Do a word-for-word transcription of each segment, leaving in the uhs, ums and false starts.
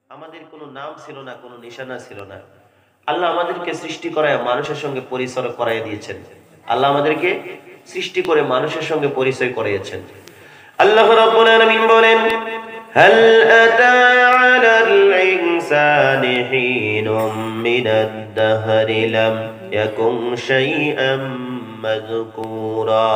আমাদের কোনো নাম ছিল না, কোনো নিশানা ছিল না। আল্লাহ আমাদেরকে সৃষ্টি করায় মানুষের সঙ্গে পরিচয় করাই দিয়েছেন। আল্লাহ আমাদেরকে সৃষ্টি করে মানুষের সঙ্গে পরিচয় করিয়েছেন। আল্লাহ রাব্বুল আলামিন বলেন, হাল আতা আলাল ইনসানি হিনুম মিনাদ দাহরি লাম ইয়াকুন শাইআম মাযকুরা।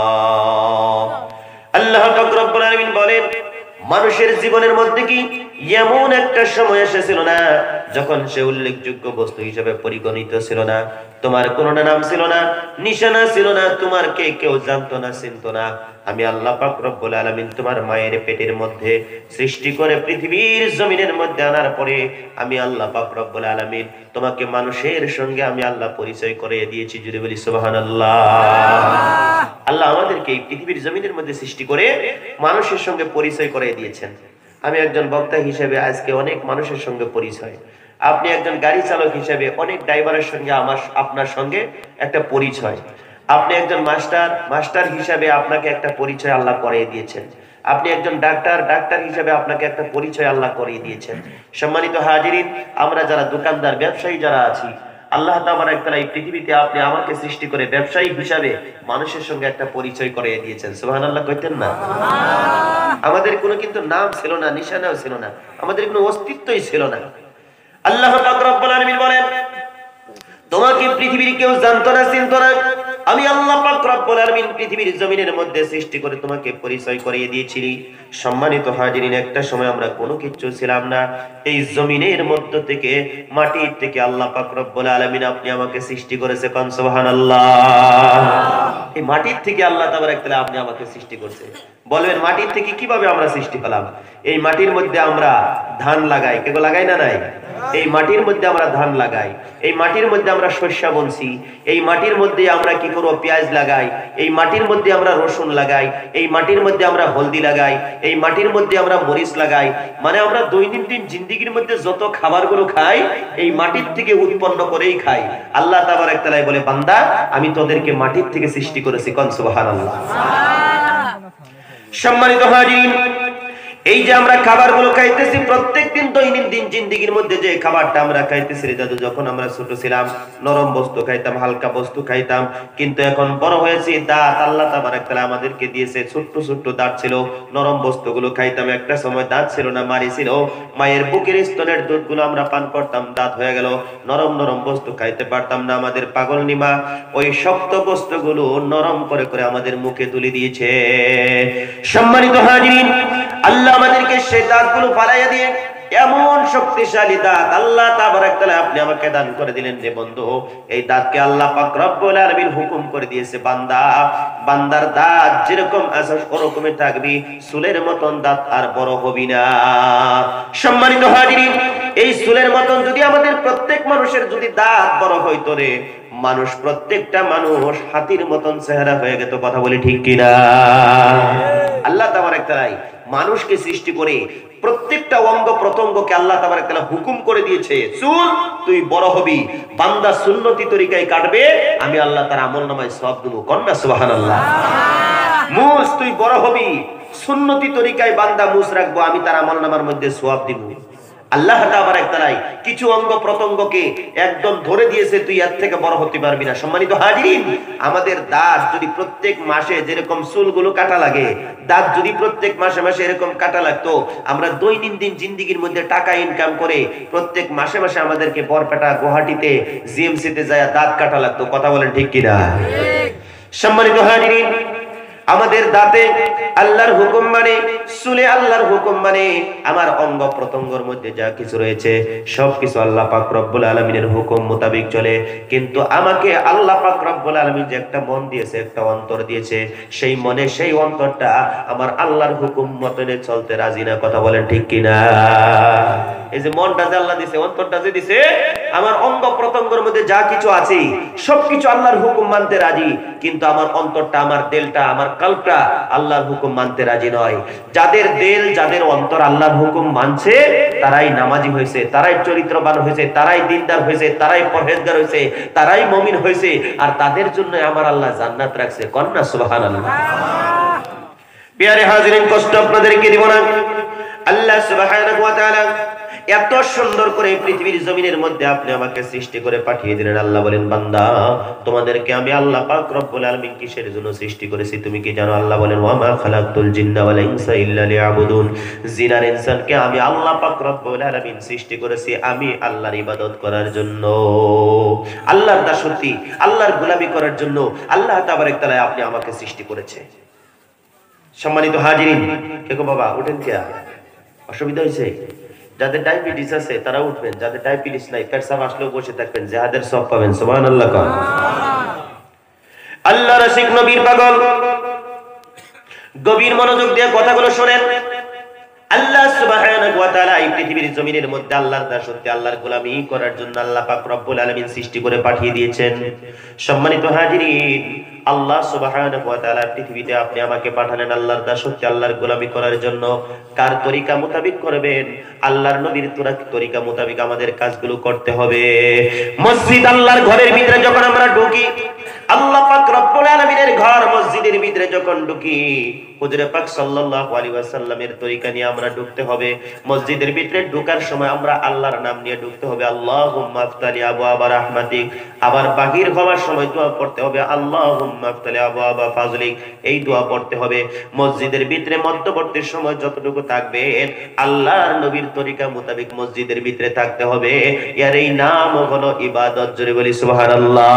আল্লাহ পাক রব্বুল আলামিন বলেন, মানুষের জীবনের মধ্যে কি এমন একটা সময় এসেছিল না যখন সে উল্লেখযোগ্য বস্তু হিসেবে পরিগণিত ছিল না? তোমার কোনো নাম ছিল না, নিশানা ছিল না, তোমার কে কেউ জানতো না, চিনতো না। আমি আল্লাহ পাক রব্বুল আলামিন তোমার মায়ের পেটের মধ্যে সৃষ্টি করে পৃথিবীর জমিনের মধ্যে আনার পরে আমি আল্লাহ পাক রব্বুল আলামিন তোমাকে মানুষের সঙ্গে আমি আল্লাহ পরিচয় করিয়ে দিয়েছি। জুড়ে বলি সুবহানাল্লাহ। আল্লাহ আমাদেরকে এই পৃথিবীর জমিনের মধ্যে সৃষ্টি করে মানুষের সঙ্গে পরিচয় করিয়ে দিয়েছেন। আমি একজন বক্তা হিসেবে আজকে অনেক মানুষের সঙ্গে পরিচয়, আপনি একজন গাড়ি চালক হিসেবে অনেক ড্রাইভারের সঙ্গে আমার আপনার সঙ্গে একটা পরিচয়, আপনি একজন মাস্টার মাস্টার হিসেবে আপনাকে একটা পরিচয় আল্লাহ করিয়ে দিয়েছেন, আপনি একজন ডাক্তার ডাক্তার হিসেবে আপনাকে একটা পরিচয় আল্লাহ করিয়ে দিয়েছেন। সম্মানিত হাজিরিন, আমরা যারা দোকানদার ব্যবসায়ী যারা আছি, আল্লাহ তাবারক তাআলা এই পৃথিবীতে আপনি আমাকে সৃষ্টি করে ব্যবসায়ী হিসাবে মানুষের সঙ্গে একটা পরিচয় করিয়ে দিয়েছেন। সুবহানাল্লাহ কইতেন না? আমাদের কোনো কিন্তু নাম ছিল না, নিশানাও ছিল না, আমাদের কোনো অস্তিত্বই ছিল না। আল্লাহ পাক রব্বুল আলামিন বলেন, তোমাকে পৃথিবীর কেউ জানতো না, চিনতো না। আমি আল্লাহ পাক রব্বুল আলামিন পৃথিবীর জমিনের মধ্যে সৃষ্টি করে তোমাকে পরিচয় করিয়ে দিয়েছি। সম্মানিত হাজিরিন, একটা সময় আমরা কোনো কিছু ছিলাম না। এই জমিনের মধ্য থেকে, মাটির থেকে আল্লাহ পাক রব্বুল আলামিন আপনি আমাকে সৃষ্টি করেছে। কোন সুবহানাল্লাহ। এই মাটির থেকে আল্লাহ তাবারক তাআলা আপনি আমাকে সৃষ্টি করেছে। বলবেন মাটির থেকে কিভাবে আমরা সৃষ্টি পেলাম? এই মাটির মধ্যে আমরা ধান লাগাই, কেউ লাগাই না নাই? এই মাটির মধ্যে আমরা ধান লাগাই, এই মাটির মধ্যে আমরা শস্য বনছি, এই মাটির মধ্যে আমরা কি করব পেঁয়াজ লাগাই, এই মাটির মধ্যে আমরা রসুন লাগাই, এই মাটির মধ্যে আমরা হলদি লাগাই, এই মাটির মধ্যে আমরা মরিচ লাগাই। মানে আমরা দৈনন্দিন জিন্দেগির মধ্যে যত খাবারগুলো খাই এই মাটির থেকে উৎপন্ন করেই খাই। আল্লাহ তাবারক তাআলা বলে, বান্দা আমি তোদেরকে মাটির থেকে সৃষ্টি করেছি। কোন সুবহানাল্লাহ। সম্মানিত হাজিরিন, এই যে আমরা খাবারগুলো খাইতেছি প্রত্যেকদিন দৈনন্দিন জিন্দেগির মধ্যে, যে খাবারটা আমরা খাইতেছি দাদু, যখন আমরা ছোট ছিলাম নরম বস্তু খাইতাম, হালকা বস্তু খাইতাম, কিন্তু এখন বড় হয়েছি, দাঁত আল্লাহ তাবারক তাআলা আমাদেরকে দিয়েছে, ছোট্ট ছোট্ট দাঁত ছিল, নরম বস্তুগুলো খাইতাম। একটা সময় দাঁত ছিল না, মারি ছিল, মায়ের বুকের স্তনের দুধগুলো আমরা পান করতাম, দাঁত হয়ে গেল, নরম নরম বস্তু খাইতে পারতাম না। আমাদের পাগল নিমা ওই শক্ত বস্তুগুলো নরম করে করে আমাদের মুখে তুলে দিয়েছে। সম্মানিত হাজিরিন, আল্লাহ আমাদেরকে সেই দাঁতগুলো ফালাইয়া দিয়ে এমন শক্তিশালী দাঁত আল্লাহ তাবারক তাআলা আপনি আমাকে দান করে দিলেন। রে বন্ধু, এই দাঁতকে আল্লাহ পাক রব্বুল আলামিন হুকুম করে দিয়েছে, বান্দা বান্দার দাঁত যেরকম আছে ওরকমই থাকবি, চুলের মতন দাঁত আর বড় হবি না। সম্মানিত হাজিরিন, এই চুলের মতন যদি আমাদের প্রত্যেক মানুষের যদি দাঁত বড় হইতো রে, মানুষ প্রত্যেকটা মানুষ হাতির মতন চেহারা হয়ে যেত। কথা বলি ঠিক কিনা? আল্লাহ তাবারক তাআলা মানুষকে সৃষ্টি করে প্রত্যেকটা অঙ্গ প্রত্যঙ্গকে আল্লাহ তাবারক তাআলা হুকুম করে দিয়েছে, চুল তুই বড় হবি, বান্দা সুন্নতি তরিকায় কাটবে, আমি আল্লাহ তার আমলনামায় সওয়াব দেব। কন্না সুবহানাল্লাহ। মুছ তুই বড় হবি, সুন্নতি তরিকায় বান্দা মুছ রাখবো, আমি তার আমলনামার মধ্যে সওয়াব দেব। আল্লাহ তাবারক তাআলা কিছু অঙ্গ প্রত্যঙ্গকে একদম ধরে দিয়েছে, তুই এর থেকে বড় হতে পারবি না। সম্মানিত হাজিরিন, আমাদের দাঁত যদি প্রত্যেক মাসে যেরকম চুলগুলো কাটা লাগে, দাঁত যদি প্রত্যেক মাসে মাসে এরকম কাটা লাগতো, আমরা দৈনন্দিন জিন্দেগির মধ্যে টাকা ইনকাম করে প্রত্যেক মাসে মাসে আমাদেরকে বরপেটা গুয়াহাটিতে জিএমসিতে যায় দাঁত কাটা লাগতো। কথা বলেন ঠিক কিনা? সম্মানিত হাজিরিন, আমাদের দাঁতে আল্লাহর হুকুম মানে, চুলে আল্লাহর হুকুম মানে, আমার অঙ্গ প্রত্যঙ্গের মধ্যে যা কিছু রয়েছে সবকিছু আল্লাহ পাক রব্বুল আলামিনের হুকুম মোতাবেক চলে। কিন্তু আমাকে আল্লাহ পাক রব্বুল আলামিন যে একটা মন দিয়েছে, একটা অন্তর দিয়েছে, সেই মনে সেই অন্তরটা আমার আল্লাহর হুকুম মতনে চলতে রাজি না। কথা বলেন ঠিক কিনা? এই যে মনটা যে আল্লাহ দিয়েছে, অন্তরটা যে দিয়েছে, আমার অঙ্গ প্রত্যঙ্গের মধ্যে যা কিছু আছে সবকিছু আল্লাহর হুকুম মানতে রাজি, কিন্তু আমার অন্তরটা, আমার দিলটা, আমার কলবটা আল্লাহর হুকুম মানতে রাজি নয়। যাদের দিল, যাদের অন্তর আল্লাহর হুকুম মানছে, তারাই নামাজি হয়েছে, তারাই চরিত্রবান হয়েছে, তারাই দিনদার হয়েছে, তারাই পরহেজগার হয়েছে, তারাই মুমিন হয়েছে, আর তাদের জন্য আমার আল্লাহ জান্নাত রাখছে। কন্না সুবহানাল্লাহ। প্রিয় হাজিরিন, কষ্ট আপনাদেরকে দিব না। আল্লাহ সুবহানাহু ওয়া তাআলা এত সুন্দর করে পৃথিবীর জমিনের মধ্যে আপনি আমাকে সৃষ্টি করে পাঠিয়ে দিলেন। আল্লাহ বলেন, বান্দা তোমাদেরকে আমি আল্লাহ পাক রব্বুল আলামিন কিসের জন্য সৃষ্টি করেছি তুমি কি জানো? আল্লাহ বলেন, ওয়া মা খালাকতুল জিন্না ওয়াল ইনসা ইল্লা লিয়াবুদুন। জিন আর ইনসানকে আমি আল্লাহ পাক রব্বুল আলামিন সৃষ্টি করেছি আমি আল্লাহর ইবাদত করার জন্য, আল্লাহর দাসত্ব, আল্লাহর গোলামি করার জন্য। আল্লাহ তাবারক তাআলা আপনি আমাকে সৃষ্টি করেছে। সম্মানিত হাজিরিন, দেখো বাবা উঠেন কে, অসুবিধা হয়েছে? যাদের ডায়াবেটিস আছে তারা উঠবেন, যাদের ডায়াবেটিস নাই পেটসাপ আসলেও বসে থাকবেন, জিহাদের সওয়াব পাবেন। সুবহানাল্লাহ। আল্লাহ রাসূল নবীর পাগল, গভীর মনোযোগ দিয়ে কথাগুলো শুনেন। আল্লাহ সুবহানাহু ওয়া তাআলা এই পৃথিবীর জমিনের মধ্যে আল্লাহর দাসত্ব, আল্লাহর গোলামি করার জন্য আল্লাহ পাক রব্বুল আলামিন সৃষ্টি করে পাঠিয়ে দিয়েছেন। সম্মানিত হাজিরিন, আল্লাহ সুবহানাহু ওয়া তাআলা পৃথিবীতে আপনি আমাকে পাঠালেন আল্লাহর দাসত্ব, আল্লাহর গোলামি করার জন্য। কার তরিকা মোতাবেক করবেন? আল্লাহর নবীর তরিকা মোতাবেক আমাদের কাজগুলো করতে হবে। মসজিদ আল্লাহর ঘরের ভিতরে যখন আমরা ঢুকি, আল্লাহ পাক রব্বুল আলামিনের ঘর মসজিদের ভিতরে যখন ঢুকি, হুজুরে পাক সাল্লাল্লাহু আলাইহি ওয়াসাল্লামের তরিকা নিয়ে আমরা ঢুকতে হবে। মসজিদের ভিতরে ঢোকার সময় আমরা আল্লাহর নাম নিয়ে ঢুকতে হবে, আল্লাহুম্মা আফতালি আবওয়াবা রাহমাতিক। আবার বাহির হওয়ার সময় দোয়া পড়তে হবে, আল্লাহুম্মা আফতালি আবওয়াবা ফাজলিক। এই দোয়া পড়তে হবে। মসজিদের ভিতরে মধ্যবর্তী সময় যতটুকু থাকবেন আল্লাহর নবীর তরিকা মোতাবেক মসজিদের ভিতরে থাকতে হবে। এর এই নাম হলো ইবাদত। জোরে বলি সুবহানাল্লাহ।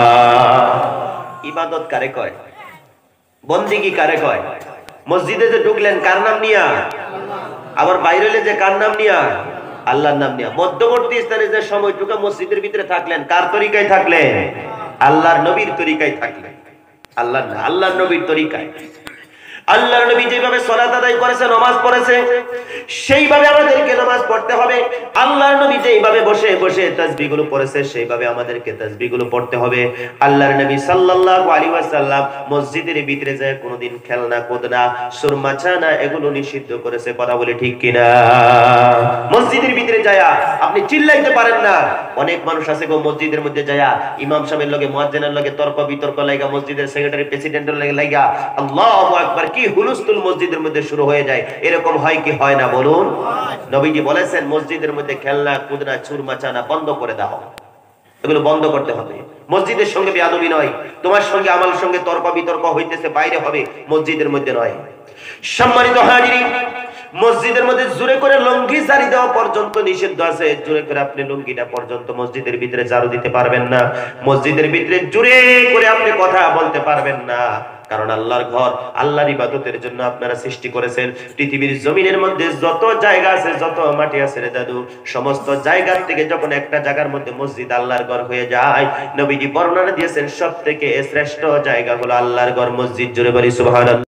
ইবাদত কারে কয়? বন্দেগী কারে কয়? মসজিদে যে ঢুকলেন কার নাম নিয়া? আবার বাইরে হলে যে কার নাম নিয়া? আল্লাহর নাম নিয়া। মধ্যবর্তী স্থানে যে সময়টুকু মসজিদের ভিতরে থাকলেন কার তরিকায় থাকলেন? আল্লাহর নবীর তরিকায় থাকলেন। আল্লাহ না, আল্লাহর নবীর তরিকায়। আল্লাহর নবী যেভাবে সালাত আদায় করেছে, নামাজ পড়েছে, সেইভাবে আমাদেরকে নামাজ পড়তে হবে। আল্লাহর নবী যেভাবে বসে বসে তাসবিহগুলো পড়েছে সেইভাবে আমাদেরকে তাসবিহগুলো পড়তে হবে। আল্লাহর নবী সাল্লাল্লাহু আলাইহি ওয়াসাল্লাম মসজিদের ভিতরে যায় কোনোদিন খেলনা কুদনা সুরমা চানা এগুলো নিষিদ্ধ করেছে। কথা বলে ঠিক কিনা? মসজিদের ভিতরে যায়া আপনি চিল্লাইতে পারেন না। অনেক মানুষ আছে গো মসজিদের মধ্যে যায়া ইমাম সাহেবের লগে মুয়াজ্জিনের লগে তর্ক বিতর্ক লাগা, মসজিদের সেক্রেটারি প্রেসিডেন্টের লগে লাগা আল্লাহু আকবার কি হুলস্থুল মসজিদের মধ্যে শুরু হয়ে যায়। এরকম হয় কি হয় না বলুন? নবীজি বলেছেন মসজিদের মধ্যে খেলনা কুদনা চুরমা চানা বন্ধ করে দাও, এগুলো বন্ধ করতে হবে। মসজিদের সঙ্গে বেয়াদবি নয়, তোমার সঙ্গে আমার সঙ্গে তর্ক বিতর্ক হইতেছে বাইরে হবে, মসজিদের মধ্যে নয়। সম্মানিত হাজিরিন, মসজিদের মধ্যে জোরে করে লুঙ্গি জারি দেওয়া পর্যন্ত নিষিদ্ধ আছে। জোরে করে আপনি লুঙ্গিটা পর্যন্ত মসজিদের ভিতরে জারু দিতে পারবেন না। মসজিদের ভিতরে জোরে করে আপনি কথা বলতে পারবেন না, কারণ আল্লাহর ঘর, আল্লাহর ইবাদতের জন্য আপনারা সৃষ্টি করেছেন। পৃথিবীর জমিনের মধ্যে যত জায়গা আছে, যত মাটি আছে রে দাদু, সমস্ত জায়গা থেকে যখন একটা জায়গার মধ্যে মসজিদ আল্লাহর ঘর হয়ে যায়, নবীজি বর্ণনা দিয়েছেন সবথেকে শ্রেষ্ঠ জায়গা হলো আল্লাহর ঘর, মসজিদ। জোরে বলি সুবহানাল্লাহ।